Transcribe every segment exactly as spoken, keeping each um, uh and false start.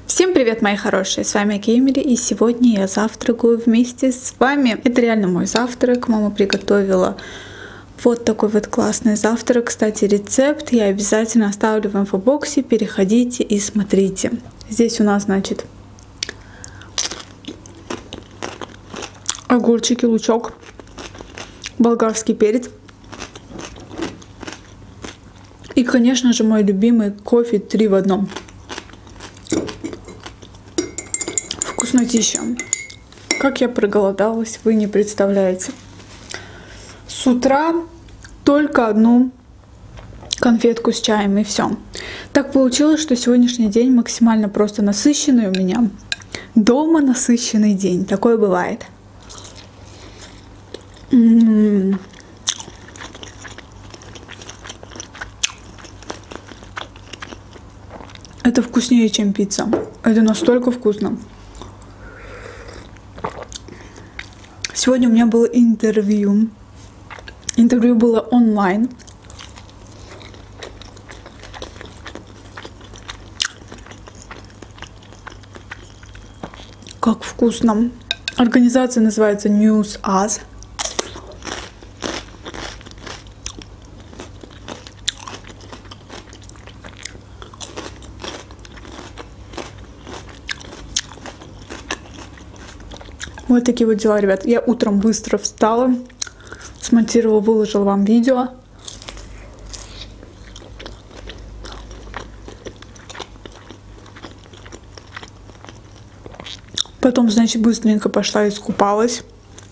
Всем привет, мои хорошие, с вами Кеймери, и сегодня я завтракаю вместе с вами. Это реально мой завтрак, мама приготовила вот такой вот классный завтрак. Кстати, рецепт я обязательно оставлю в инфобоксе, переходите и смотрите. Здесь у нас, значит, огурчики, лучок, болгарский перец. И, конечно же, мой любимый кофе три в одном. Вкуснотища. Как я проголодалась, вы не представляете. С утра только одну конфетку с чаем и все. Так получилось, что сегодняшний день максимально просто насыщенный у меня. Дома насыщенный день. Такое бывает. М-м-м. Это вкуснее, чем пицца. Это настолько вкусно. Сегодня у меня было интервью. Интервью было онлайн. Как вкусно. Организация называется NewsUs. Вот такие вот дела, ребят. Я утром быстро встала, смонтировала, выложила вам видео. Потом, значит, быстренько пошла искупалась.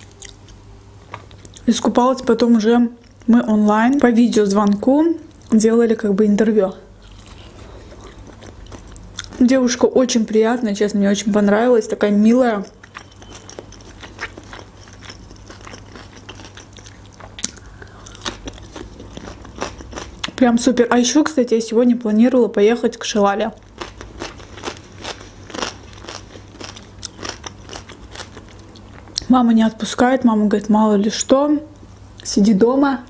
Искупалась, потом уже мы онлайн по видеозвонку делали как бы интервью. Девушка очень приятная, честно, мне очень понравилась, такая милая. Прям супер. А еще, кстати, я сегодня планировала поехать к Шилале. Мама не отпускает. Мама говорит, мало ли что. Сиди дома.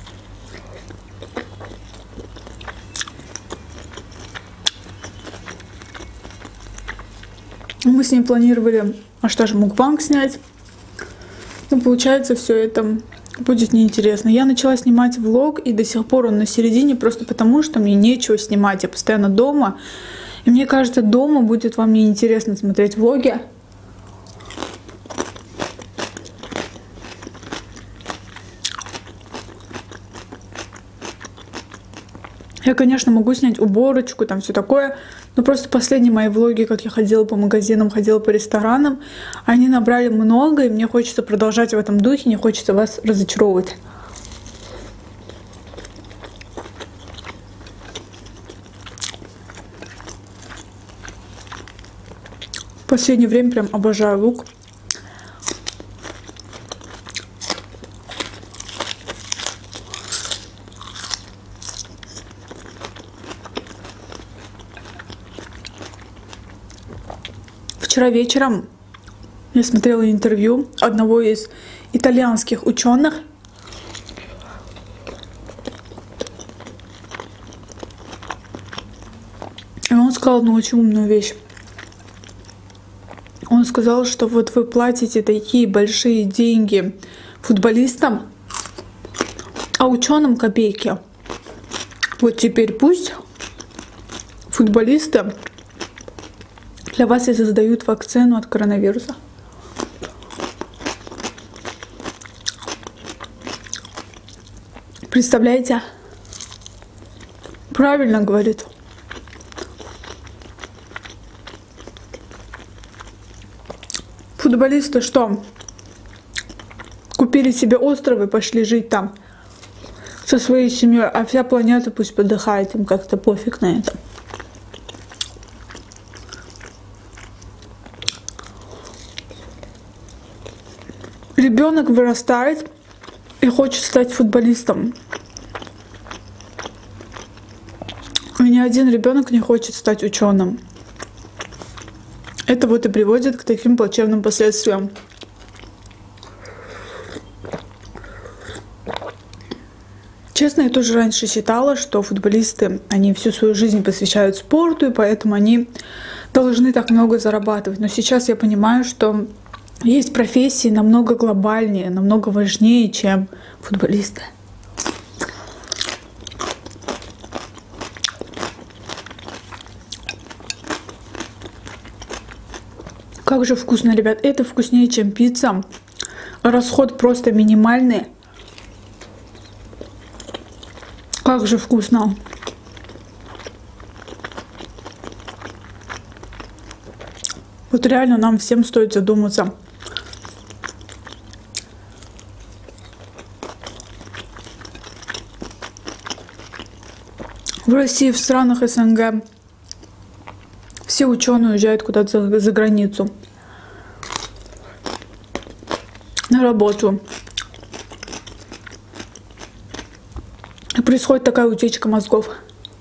Мы с ней планировали, а что же, мукбанг снять. Ну, получается, все это будет неинтересно. Я начала снимать влог, и до сих пор он на середине, просто потому, что мне нечего снимать. Я постоянно дома. И мне кажется, дома будет вам неинтересно смотреть влоги. Я, конечно, могу снять уборочку, там все такое. Но просто последние мои влоги, как я ходила по магазинам, ходила по ресторанам, они набрали много, и мне хочется продолжать в этом духе, не хочется вас разочаровывать. В последнее время прям обожаю лук. Вчера вечером я смотрела интервью одного из итальянских ученых. И он сказал одну очень умную вещь. Он сказал, что вот вы платите такие большие деньги футболистам, а ученым копейки. Вот теперь пусть футболисты для вас и создают вакцину от коронавируса. Представляете? Правильно говорит. Футболисты что? Купили себе остров и пошли жить там со своей семьей, а вся планета пусть подыхает, им как-то пофиг на это. Ребенок вырастает и хочет стать футболистом. И ни один ребенок не хочет стать ученым. Это вот и приводит к таким плачевным последствиям. Честно, я тоже раньше считала, что футболисты, они всю свою жизнь посвящают спорту, и поэтому они должны так много зарабатывать. Но сейчас я понимаю, что есть профессии намного глобальнее, намного важнее, чем футболисты. Как же вкусно, ребят. Это вкуснее, чем пицца. Расход просто минимальный. Как же вкусно. Вот реально нам всем стоит задуматься. В России, в странах СНГ все ученые уезжают куда-то за, за границу на работу. И происходит такая утечка мозгов.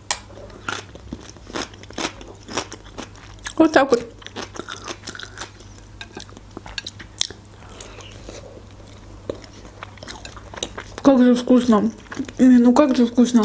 Вот так вот. Как же вкусно. Ну как же вкусно.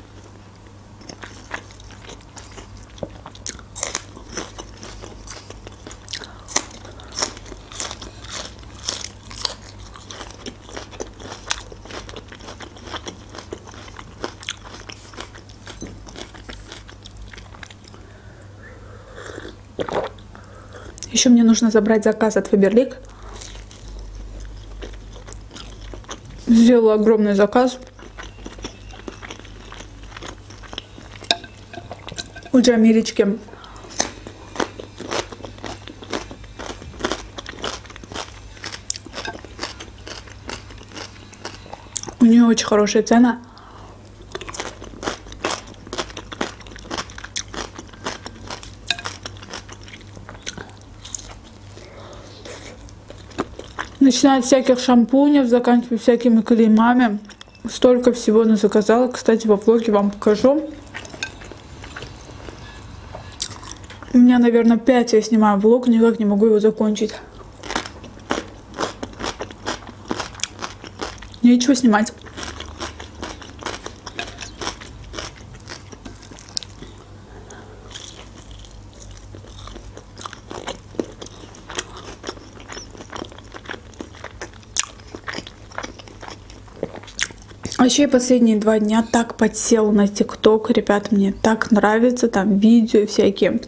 Еще мне нужно забрать заказ от Faberlic. Сделала огромный заказ. У Джамилечки. У нее очень хорошая цена. Начиная от всяких шампуней, заканчивая всякими клеймами. Столько всего она заказала. Кстати, во влоге вам покажу. У меня, наверное, пять я снимаю влог, никак не могу его закончить. Нечего снимать. Вообще последние два дня так подсел на ТикТок, ребят, мне так нравится, там видео всякие.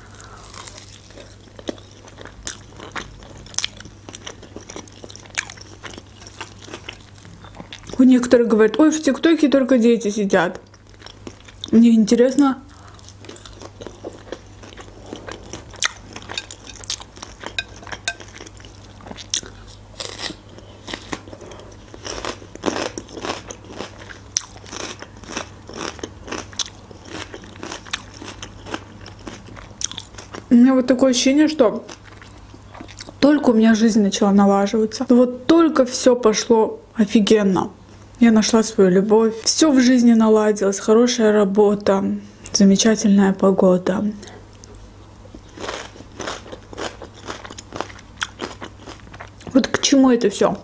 У некоторых говорят, ой, в ТикТоке только дети сидят. Мне интересно. У меня вот такое ощущение, что только у меня жизнь начала налаживаться. Вот только все пошло офигенно. Я нашла свою любовь. Все в жизни наладилось. Хорошая работа, замечательная погода. Вот к чему это все?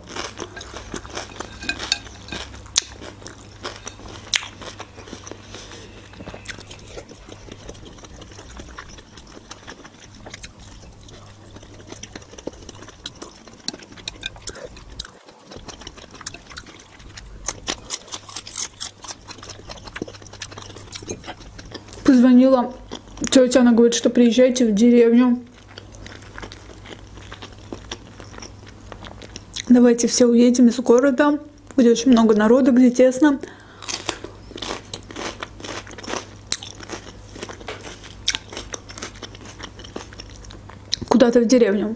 Позвонила тетя, она говорит, что приезжайте в деревню. Давайте все уедем из города, где очень много народа, где тесно. Куда-то в деревню.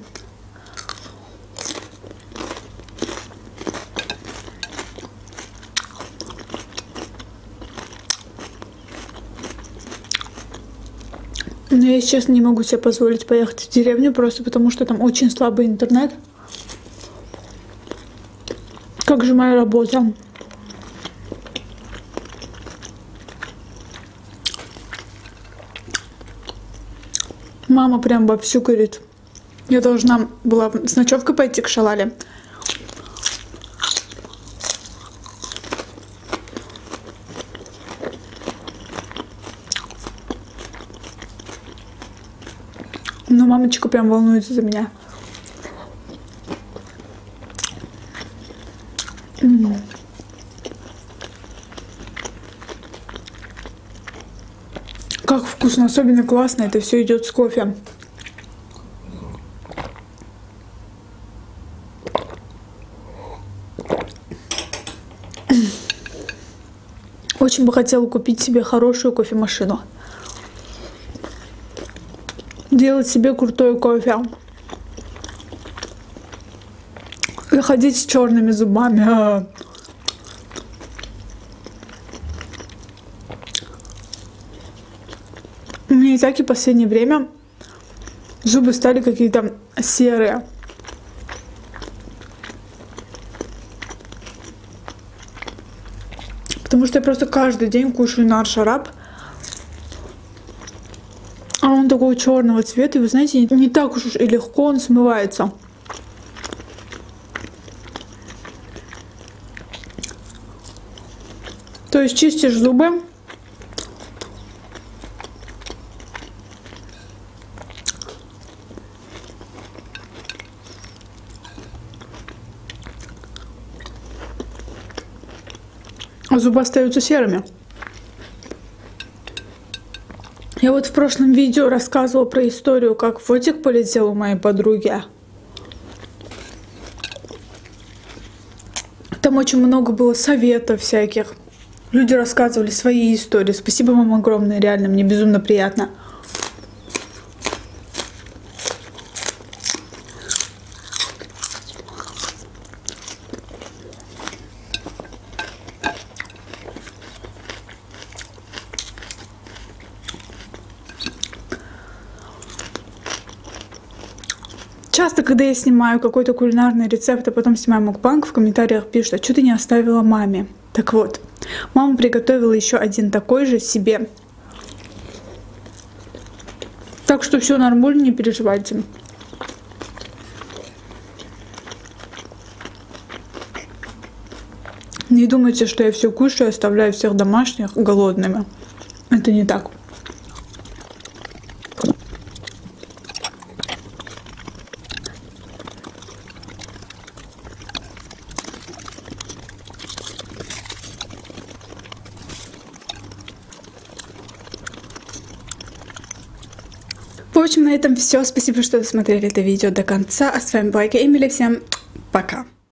Но я, честно, не могу себе позволить поехать в деревню, просто потому что там очень слабый интернет. Как же моя работа? Мама прям вовсю говорит. Я должна была с ночевкой пойти к Шалале. Но мамочка прям волнуется за меня. М-м. Как вкусно, особенно классно, это все идет с кофе. Очень бы хотела купить себе хорошую кофемашину. Делать себе крутой кофе. И ходить с черными зубами. У меня и так и в последнее время зубы стали какие-то серые. Потому что я просто каждый день кушаю нар-шарап. А он такого черного цвета. И вы знаете, не так уж и легко он смывается. То есть чистишь зубы. А зубы остаются серыми. Я вот в прошлом видео рассказывала про историю, как фотик полетел у моей подруги. Там очень много было советов всяких. Люди рассказывали свои истории. Спасибо вам огромное, реально, мне безумно приятно. Часто, когда я снимаю какой-то кулинарный рецепт, а потом снимаю мукбанг, в комментариях пишут: а что ты не оставила маме? Так вот, мама приготовила еще один такой же себе. Так что все нормально, не переживайте. Не думайте, что я все кушаю и оставляю всех домашних голодными. Это не так. В общем, на этом все. Спасибо, что досмотрели это видео до конца. А с вами была Эмили. Всем пока.